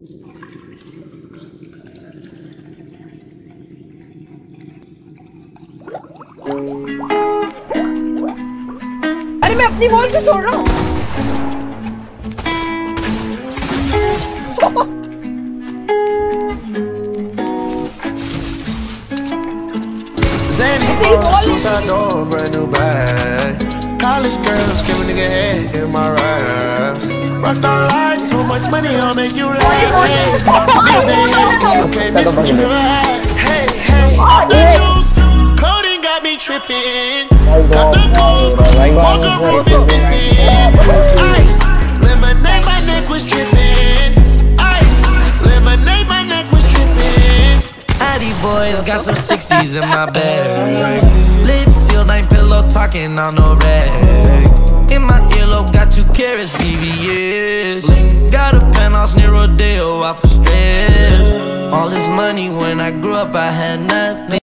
अरे मैं अपनी बॉल से छोड़ रहा हूँ। Zany boss, suicide door, brand new bag. College girls, give a nigga head in my raps. Rockstar life, so much money, I'll make you laugh. You can't miss what you never had. Hey, hey, the juice, coding got me tripping. Got the gold, walk a roof is missing. Ice, lemonade, my neck was dripping. Ice, lemonade, my neck was dripping. Addy boys got some 60s in my bag. Lips sealed, ain't pillow talking on no rag. In my earlobe, got 2 carats, VVS. Got a penthouse near Rodeo, out for stress. All this money when I grew up, I had nothing.